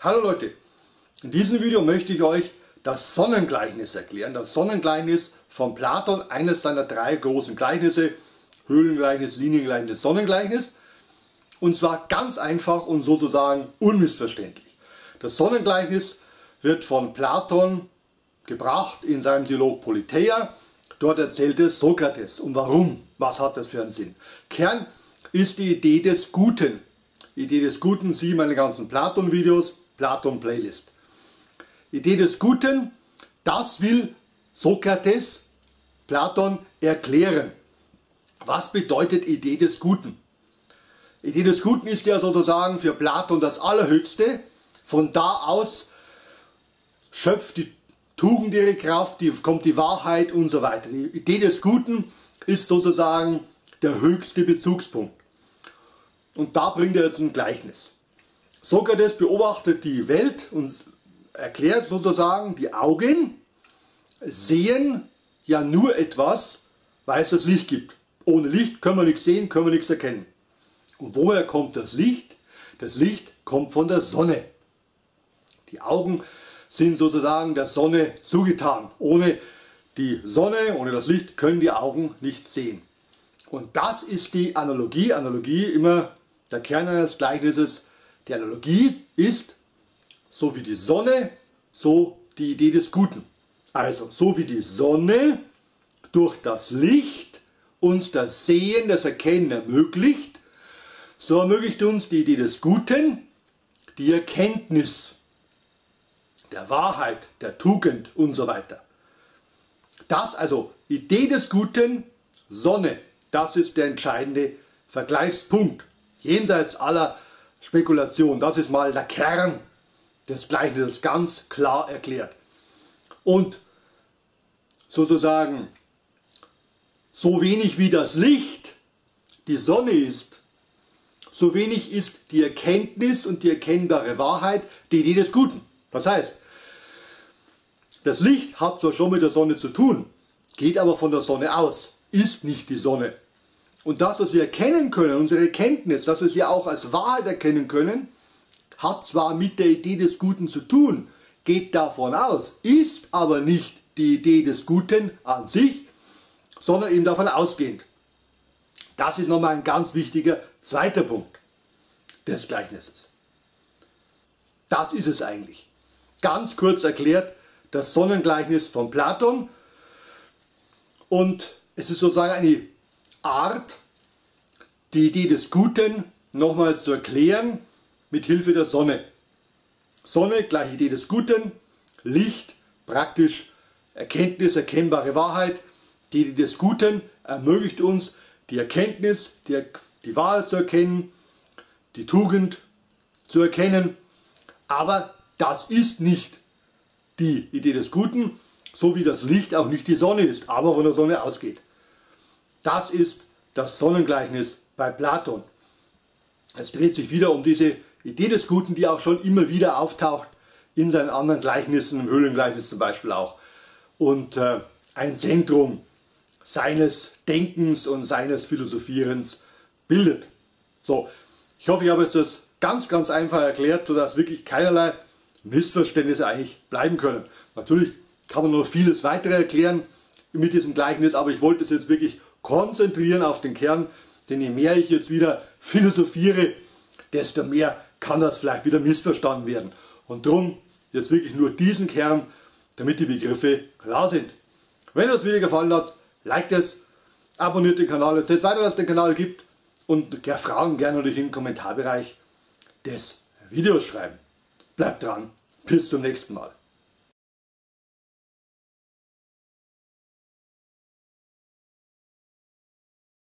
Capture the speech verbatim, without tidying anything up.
Hallo Leute, in diesem Video möchte ich euch das Sonnengleichnis erklären. Das Sonnengleichnis von Platon, eines seiner drei großen Gleichnisse, Höhlengleichnis, Liniengleichnis, Sonnengleichnis. Und zwar ganz einfach und sozusagen unmissverständlich. Das Sonnengleichnis wird von Platon gebracht in seinem Dialog Politeia. Dort erzählte Sokrates. Und warum? Was hat das für einen Sinn? Kern ist die Idee des Guten. Die Idee des Guten, sieh meine ganzen Platon-Videos, Platon-Playlist. Idee des Guten, das will Sokrates, Platon, erklären. Was bedeutet Idee des Guten? Idee des Guten ist ja sozusagen für Platon das Allerhöchste. Von da aus schöpft die Tugend ihre Kraft, die, kommt die Wahrheit und so weiter. Die Idee des Guten ist sozusagen der höchste Bezugspunkt. Und da bringt er jetzt ein Gleichnis. Sokrates beobachtet die Welt und erklärt sozusagen, die Augen sehen ja nur etwas, weil es das Licht gibt. Ohne Licht können wir nichts sehen, können wir nichts erkennen. Und woher kommt das Licht? Das Licht kommt von der Sonne. Die Augen sind sozusagen der Sonne zugetan. Ohne die Sonne, ohne das Licht können die Augen nichts sehen. Und das ist die Analogie. Analogie, immer der Kern eines Gleichnisses. Die Analogie ist, so wie die Sonne, so die Idee des Guten. Also, so wie die Sonne durch das Licht uns das Sehen, das Erkennen ermöglicht, so ermöglicht uns die Idee des Guten die Erkenntnis der Wahrheit, der Tugend und so weiter. Das also, Idee des Guten, Sonne, das ist der entscheidende Vergleichspunkt. Jenseits aller Spekulation, das ist mal der Kern des Gleichnisses, ganz klar erklärt. Und sozusagen, so wenig wie das Licht die Sonne ist, so wenig ist die Erkenntnis und die erkennbare Wahrheit die Idee des Guten. Das heißt, das Licht hat zwar schon mit der Sonne zu tun, geht aber von der Sonne aus, ist nicht die Sonne. Und das, was wir erkennen können, unsere Erkenntnis, das, was wir auch als Wahrheit erkennen können, hat zwar mit der Idee des Guten zu tun, geht davon aus, ist aber nicht die Idee des Guten an sich, sondern eben davon ausgehend. Das ist nochmal ein ganz wichtiger zweiter Punkt des Gleichnisses. Das ist es eigentlich. Ganz kurz erklärt, das Sonnengleichnis von Platon. Und es ist sozusagen eine Art, die Idee des Guten nochmals zu erklären mit Hilfe der Sonne. Sonne, gleich Idee des Guten, Licht, praktisch Erkenntnis, erkennbare Wahrheit. Die Idee des Guten ermöglicht uns die Erkenntnis, die, die Wahrheit zu erkennen, die Tugend zu erkennen. Aber das ist nicht die Idee des Guten, so wie das Licht auch nicht die Sonne ist, aber von der Sonne ausgeht. Das ist das Sonnengleichnis bei Platon. Es dreht sich wieder um diese Idee des Guten, die auch schon immer wieder auftaucht in seinen anderen Gleichnissen, im Höhlengleichnis zum Beispiel auch. Und äh, ein Zentrum seines Denkens und seines Philosophierens bildet. So, ich hoffe, ich habe jetzt das ganz, ganz einfach erklärt, sodass wirklich keinerlei Missverständnisse eigentlich bleiben können. Natürlich kann man noch vieles weitere erklären mit diesem Gleichnis, aber ich wollte es jetzt wirklich konzentrieren auf den Kern, denn je mehr ich jetzt wieder philosophiere, desto mehr kann das vielleicht wieder missverstanden werden. Und darum jetzt wirklich nur diesen Kern, damit die Begriffe klar sind. Wenn euch das Video gefallen hat, liked es, abonniert den Kanal, erzählt weiter, dass es den Kanal gibt und gerne Fragen gerne natürlich im Kommentarbereich des Videos schreiben. Bleibt dran, bis zum nächsten Mal.